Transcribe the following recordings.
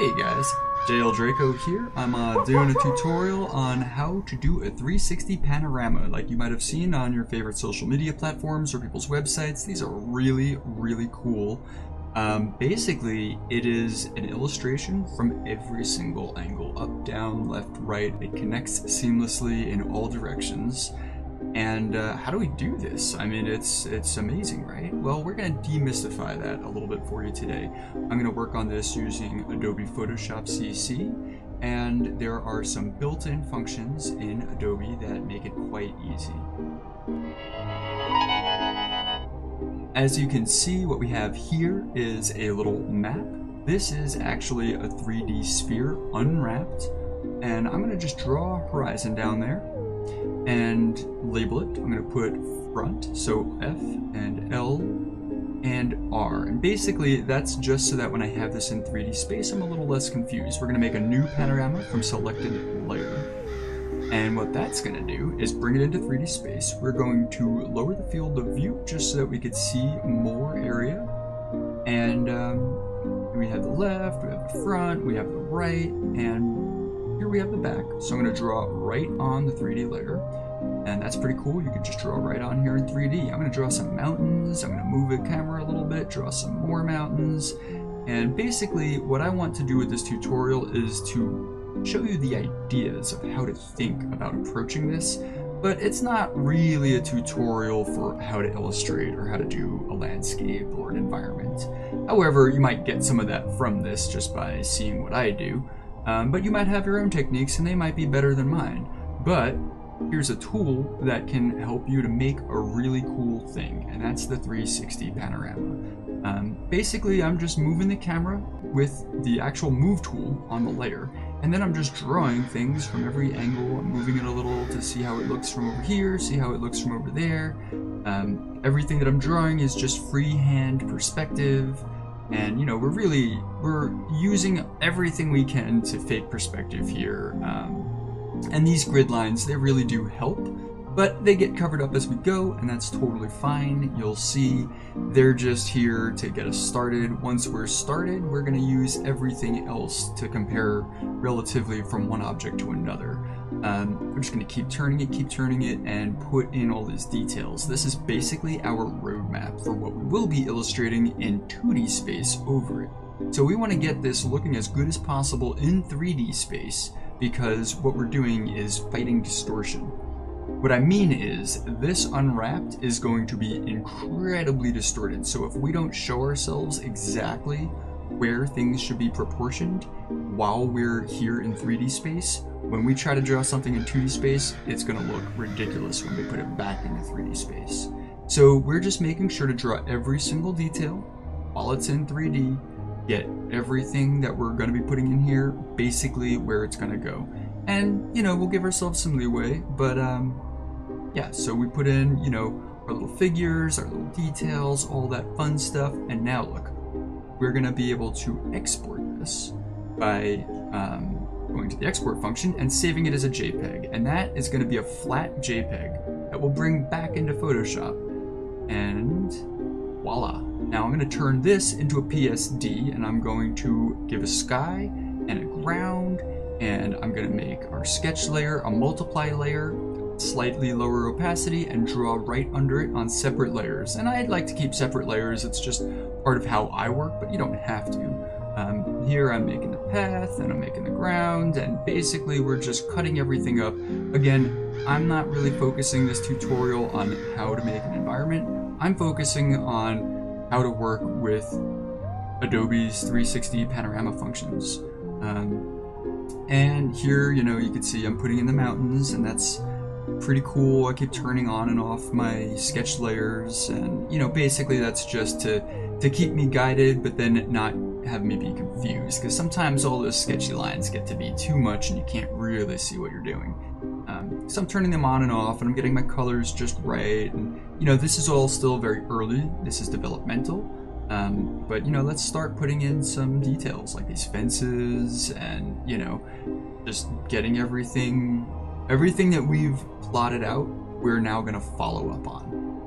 Hey guys, Jayel Draco here. I'm doing a tutorial on how to do a 360 panorama like you might have seen on your favorite social media platforms or people's websites. These are really cool. Basically, it is an illustration from every single angle, up, down, left, right. It connects seamlessly in all directions. And how do we do this? I mean, it's amazing, right? Well, we're going to demystify that a little bit for you today. I'm going to work on this using Adobe Photoshop CC, and there are some built-in functions in Adobe that make it quite easy. As you can see, what we have here is a little map. This is actually a 3D sphere unwrapped, and I'm going to just draw a horizon down there and label it. I'm going to put front, so F and L and R. And basically that's just so that when I have this in 3D space, I'm a little less confused. We're going to make a new panorama from selected layer. And what that's going to do is bring it into 3D space. We're going to lower the field of view just so that we could see more area. And we have the left, we have the front, we have the right, and here we have the back. So I'm going to draw right on the 3D layer, and that's pretty cool. You can just draw right on here in 3D. I'm going to draw some mountains. I'm going to move the camera a little bit, draw some more mountains. And basically what I want to do with this tutorial is to show you the ideas of how to think about approaching this, but it's not really a tutorial for how to illustrate or how to do a landscape or an environment. However, you might get some of that from this just by seeing what I do. But you might have your own techniques and they might be better than mine. But here's a tool that can help you to make a really cool thing, and that's the 360 panorama. Basically, I'm just moving the camera with the actual move tool on the layer, and then I'm just drawing things from every angle. I'm moving it a little to see how it looks from over here, see how it looks from over there. Everything that I'm drawing is just freehand perspective. And you know, we're using everything we can to fake perspective here. And these grid lines, they really do help, but they get covered up as we go, and that's totally fine. You'll see they're just here to get us started. Once we're started, we're going to use everything else to compare relatively from one object to another. We're just going to keep turning it, and put in all these details. This is basically our roadmap for what we will be illustrating in 2D space over it. So we want to get this looking as good as possible in 3D space, because what we're doing is fighting distortion. What I mean is, this unwrapped is going to be incredibly distorted, so if we don't show ourselves exactly where things should be proportioned while we're here in 3D space, when we try to draw something in 2D space, it's going to look ridiculous when we put it back into 3D space. So we're just making sure to draw every single detail while it's in 3D, get everything that we're going to be putting in here basically where it's going to go. And, you know, we'll give ourselves some leeway, but yeah, so we put in, you know, our little figures, our little details, all that fun stuff, and now look, we're going to be able to export this by going to the export function and saving it as a JPEG, and that is going to be a flat JPEG that we'll bring back into Photoshop, and voila. Now I'm going to turn this into a PSD, and I'm going to give a sky and a ground, and I'm going to make our sketch layer a multiply layer, slightly lower opacity, and draw right under it on separate layers. And I'd like to keep separate layers, it's just part of how I work, but you don't have to. Here I'm making the path, and I'm making the ground, and basically we're just cutting everything up. Again, I'm not really focusing this tutorial on how to make an environment. I'm focusing on how to work with Adobe's 360 panorama functions. And here, you know, you can see I'm putting in the mountains, and that's pretty cool. I keep turning on and off my sketch layers, and you know, basically that's just to keep me guided, but then not have me be confused, because sometimes all those sketchy lines get to be too much and you can't really see what you're doing. So I'm turning them on and off, and I'm getting my colors just right, and you know, this is all still very early, this is developmental, but you know, let's start putting in some details like these fences, and you know, just getting everything that we've plotted out, we're now going to follow up on.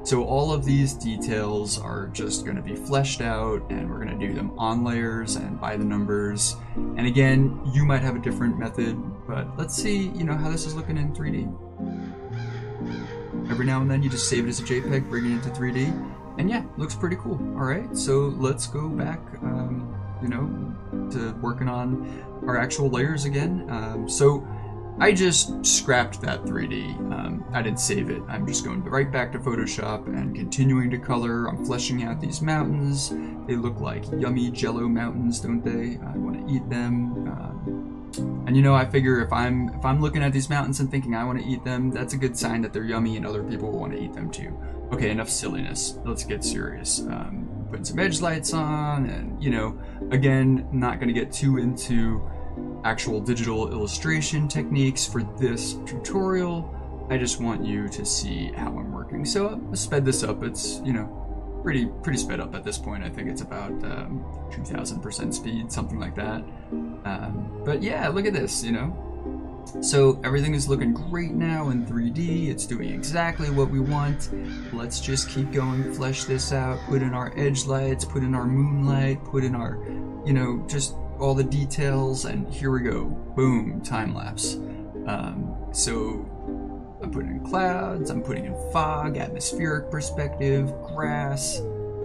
So all of these details are just going to be fleshed out, and we're going to do them on layers and by the numbers. And again, you might have a different method, but let's see, you know, how this is looking in 3D. Every now and then you just save it as a JPEG, bring it into 3D, and yeah, looks pretty cool. All right, so let's go back, you know, to working on our actual layers again. So I just scrapped that 3D. I didn't save it. I'm just going right back to Photoshop and continuing to color. I'm fleshing out these mountains. They look like yummy Jello mountains, don't they? I want to eat them. And you know, I figure if I'm looking at these mountains and thinking I want to eat them, that's a good sign that they're yummy and other people will want to eat them too. Okay, enough silliness. Let's get serious. Putting some edge lights on, and you know, again, not going to get too into actual digital illustration techniques for this tutorial. I just want you to see how I'm working. So I'll sped this up. It's, you know, pretty sped up at this point. I think it's about 2000% speed, something like that. But yeah, look at this, you know. So everything is looking great now in 3D. It's doing exactly what we want. Let's just keep going, flesh this out, put in our edge lights, put in our moonlight, put in our, you know, just all the details, and here we go. Boom, time lapse. So I'm putting in clouds, I'm putting in fog, atmospheric perspective, grass,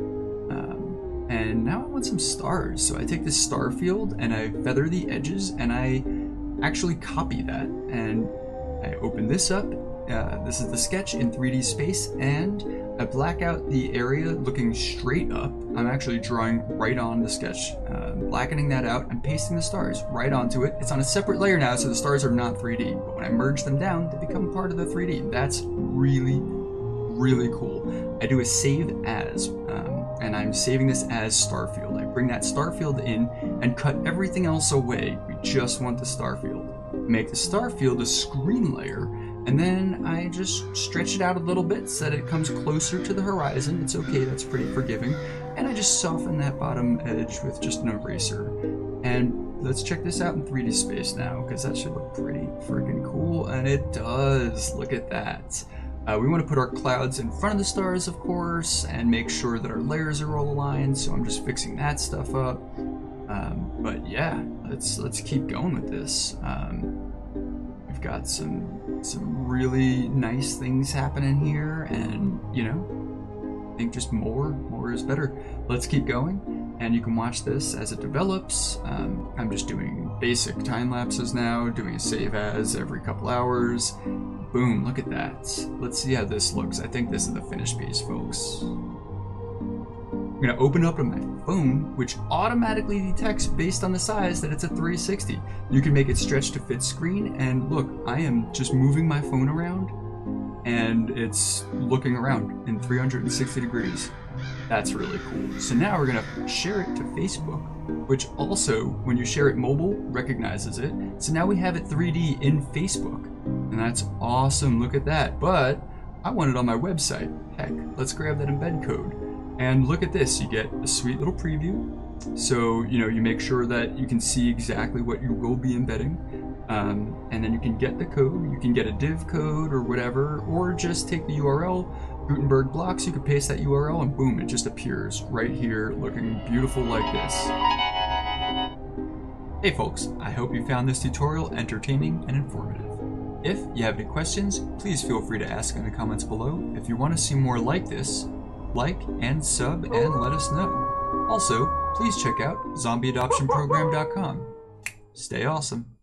and now I want some stars. So I take this star field and I feather the edges, and I actually copy that, and I open this up. This is the sketch in 3D space, and I black out the area looking straight up. I'm actually drawing right on the sketch, blackening that out and pasting the stars right onto it. It's on a separate layer now, so the stars are not 3D, but when I merge them down, they become part of the 3D. That's really, really cool. I do a save as, and I'm saving this as star field. I bring that star field in and cut everything else away. We just want the star field. Make the star field a screen layer, and then I just stretch it out a little bit so that it comes closer to the horizon. It's okay, that's pretty forgiving. And I just soften that bottom edge with just an eraser. And let's check this out in 3D space now, because that should look pretty freaking cool, and it does. Look at that. We want to put our clouds in front of the stars, of course, and make sure that our layers are all aligned, so I'm just fixing that stuff up. But yeah, let's keep going with this. We've got some really nice things happening here, and you know, I think just more is better. Let's keep going, and you can watch this as it develops. I'm just doing basic time lapses now, doing a save as every couple hours. Boom, look at that. Let's see how this looks. I think this is the finished piece, folks. I'm gonna open up on my phone, which automatically detects based on the size that it's a 360. You can make it stretch to fit screen, and look, I am just moving my phone around and it's looking around in 360 degrees. That's really cool. So now we're gonna share it to Facebook, which also, when you share it mobile, recognizes it. So now we have it 3D in Facebook, and that's awesome. Look at that. But I want it on my website. Heck, let's grab that embed code. And look at this, you get a sweet little preview. So, you know, you make sure that you can see exactly what you will be embedding. And then you can get the code, you can get a div code or whatever, or just take the URL, Gutenberg blocks, you can paste that URL, and boom, it just appears right here looking beautiful like this. Hey folks, I hope you found this tutorial entertaining and informative. If you have any questions, please feel free to ask in the comments below. If you want to see more like this, like and sub and let us know. Also, please check out zombieadoptionprogram.com. Stay awesome.